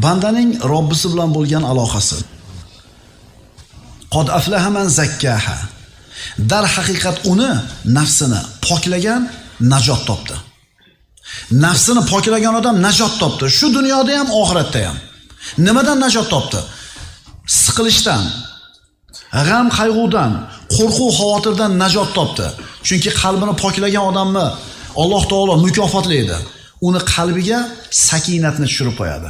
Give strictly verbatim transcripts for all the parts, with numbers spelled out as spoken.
bandaning Robbisi bilan bo'lgan aloqasi. Qod aflaha man zakkaha. Dar haqiqat uni nafsini poklagan najot topdi. Nafsini poklagan odam najot topdi. Shu dunyoda ham, oxiratda ham. Nimadan najot topdi? Siqilishdan, g'am qayg'udan, qo'rquv xavotirdan najot topdi. Chunki qalbini poklagan odamni Alloh taolo mukofotlaydi. Uni qalbiga sakinatni tushirib qo'yadi.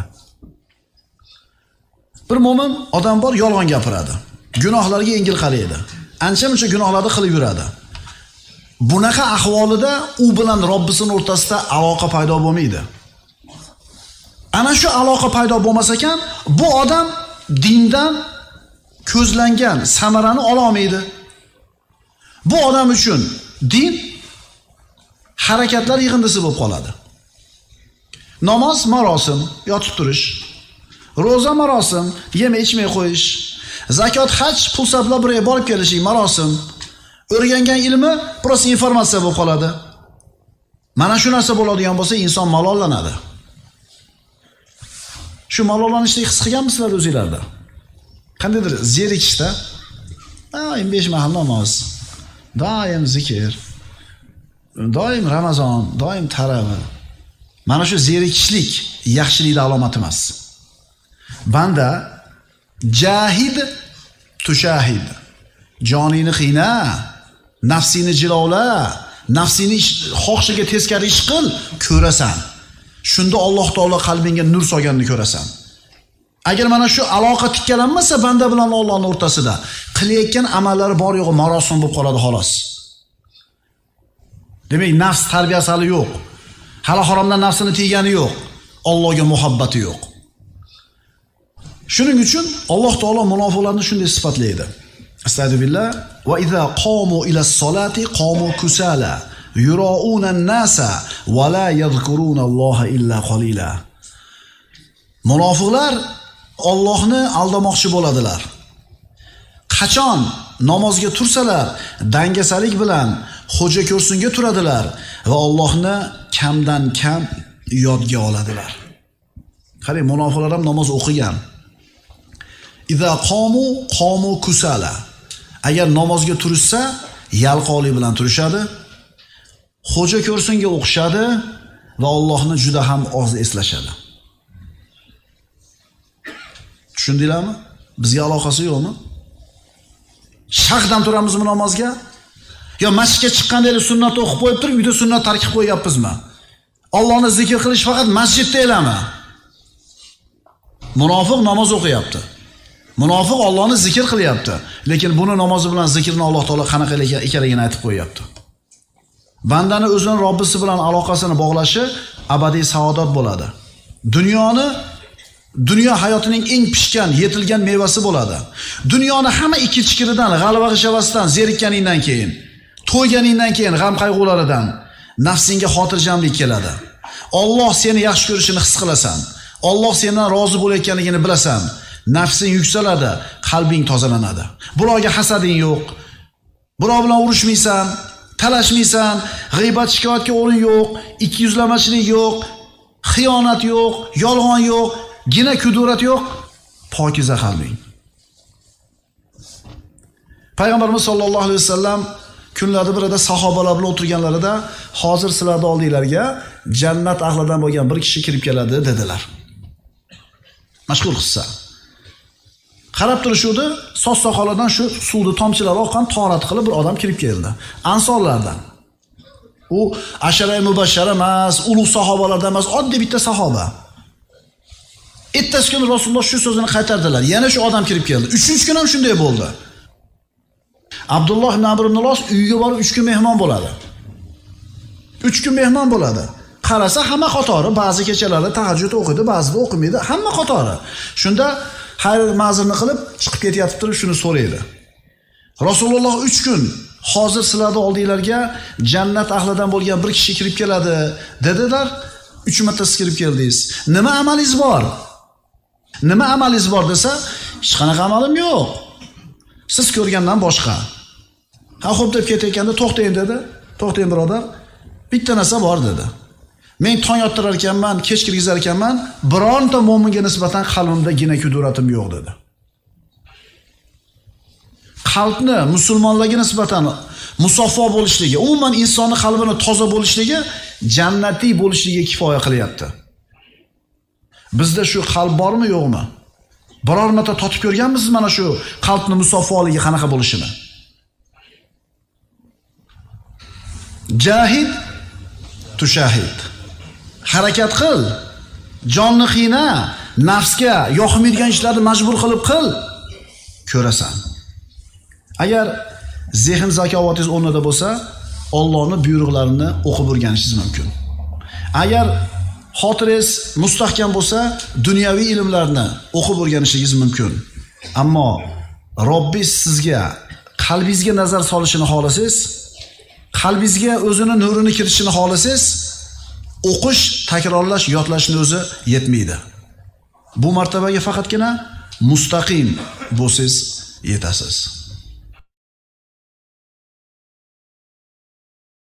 Bir mo'min odam bor, yolg'on gapiradi. Gunohlarga yengil qaraydi. Ancha-muncha gunohlarni qilib yuradi. Bunaqa ahvolida u bilan Robbisining o'rtasida aloqa paydo bo'lmaydi. Ana shu aloqa paydo bo'lmas ekan, bu odam dindan ko'zlangan samarani ola olmaydi. Bu odam uchun din harakatlar yig'indisi bo'lib qoladi. Namoz marosim, yotib turish. Roza marosim, yema ichmay qo'yish. Zakot, haj, pul sarflab birga borib kelishing marosim. O'rgangan ilmi biroz informatsiya bo'lib qoladi. Mana shu narsa bo'ladigan bo'lsa, inson malollanadi. Shu malollanishni his qilganmisizlar o'zingizlarda? Qandaydir zerikishda, doim besh mahal namoz, doim zikr, doim Ramazon, doim taravih. Mana shu zerikishlik yaxshilikning alomati emas. Banda jahid tushahid. Joningni qiyna, nafsini jilovla, nafsini xohishiga teskari ish qil, ko'rasan. Shunda Alloh taolo qalbingga nur solganini ko'rasan. Agar mana shu aloqa tikkalanmasa banda bilan Allohning o'rtasida, qilayotgan amallari bor yo'g'i marosim bo'lib qoladi xolos. Demak, nafs tarbiyasi hali yo'q. Hali haromdan nafsini tiygani yo'q. Allohga muhabbati yo'q. Shuning uchun Alloh taolo munofiqlarni shunday sifatlaydi. Astagfirullah. Va idza qamu ila as-salati qamu kusala yura'una an-nasa va la yadhkuruna Alloha illa qalila. Munofiqlar Allohni aldamoqchi bo'ladilar. Qachon namozga tursalar, dangasalik bilan xo'ja ko'rsinga turadilar va Allohni kamdan kam yodga oladilar. Qarang, munofiqlar ham namoz o'qigan. Idza qamu qamu kusala. Agar namozga turishsa, yalqoqlik bilan turishadi. Xo'ja ko'rsinga o'qishadi va Allohni juda ham oz eslashadi. Tushundinglarmi? Bizga aloqasi yo'qmi? Shaqdan turamizmi namozga? Yo masjidga chiqqanda sunnat o'qib qo'yib turib, uyda sunnat tark qilib qo'yapmizmi? Allohni zikr qilish faqat masjidda elami? Munofiq namoz o'qiyapti. Munofiq Allohni zikr qilyapti, lekin buni namozi bilan zikrni Alloh taolo qanaqa ekanligini aytib qo'yapti. Bandani o'zining Robbisi bilan aloqasini bog'lashi abadiy saodat bo'ladi. Dunyoni dunyo hayotining eng pishgan, yetilgan mevasi bo'ladi. Dunyoni hamma ikki-chikiridan, g'alaba g'ishavasidan zerikkaningdan keyin, to'yganingdan keyin g'am qayg'ularidan nafsingga xotirjamlik keladi. Alloh seni yaxshi ko'rishini his qilasan. Alloh sendan rozi bo'layotganligini bilasan. Nafsing yuksaladi, qalbing tozalanadi. Birovga hasading yo'q. Birov bilan urushmaysan, talashmaysan, g'iybat shikoyatga o'rin yo'q, ikkiyuzlamachilik yo'q, xiyonat yo'q, yolg'on yo'q, gina kudurat yo'q, pokiza qalbing. Payg'ambarimiz sollallohu alayhi vasallam kunlarda birida sahobalar bilan o'tirganlarida, hozir sizlarning oldinglarga jannat ahlidan bo'lgan bir kishi kirib keladi dedilar. Mashhur qissa. Qarab turishuvdi, soch soqolidan shu suvni tomchilari oqqan torat qilib bir odam kirib keldi. Ansorlardan. U ashara mubashshara emas, ulug' sahobalardan emas, oddiy bitta sahoba. Ertasi kuni Rasululloh shu so'zini qaytardilar. Yana shu odam kirib keldi. Uchinchi kun ham shunday bo'ldi. Abdulloh ibn Amr ibn Los uyiga borib uch kun mehmon bo'ladi. uch kun mehmon bo'ladi. Qarasa hamma qatori, ba'zi kechalari tahajjud o'qidi, ba'zida o'qimaydi, hamma qatori. Shunda hayr ma'zirni qilib chiqib ketyapti turib shuni so'raydi. Rasululloh uch kun hozir sizlarning oldinglarga jannat ahlidan bo'lgan bir kishi kirib keladi dedilar. uch marta siz kirib keldingiz. Nima amalingiz bor? Nima amalingiz bor desa, hech qanaqa amalim yo'q. Siz ko'rgandan boshqa. Ha, xo'p deb ketayotganda to'xtang dedi. To'xtang birodar. Bitta narsa bor dedi. Men tong ottirar ekanman, kech kirgizar ekanman, bironta mo'minga nisbatan qalbimda gina kuduratim yo'q dedi. Qalbni musulmonlarga nisbatan musaffo bo'lishligi, umuman insonning qalbini toza bo'lishligi jannatiy bo'lishligiga kifoya qilyapti. Bizda shu qalb bormi, yo'qmi? Biror marta totib ko'rganmisiz mana shu qalbning musaffoligi qanaqa bo'lishini? Jahid tushahid. Harakat qil. Jonni qiyna, nafsga yoqmaydigan ishlarni majbur qilib qil. Ko'rasan. Agar zehn zakovatingiz o'rnida bo'lsa, Allohning buyruqlarini o'qib o'rganishingiz mumkin. Agar xotirangiz mustahkam bo'lsa, dunyoviy ilmlarni o'qib o'rganishingiz mumkin. Ammo Robbingiz sizga qalbingizga nazar solishini xohlasangiz, qalbingizga o'zining nurini kiritishini xohlasangiz, o'qish, takrorlash, yodlashning o'zi yetmaydi. Bu martabaga faqatgina mustaqim bo'lsangiz yetasiz.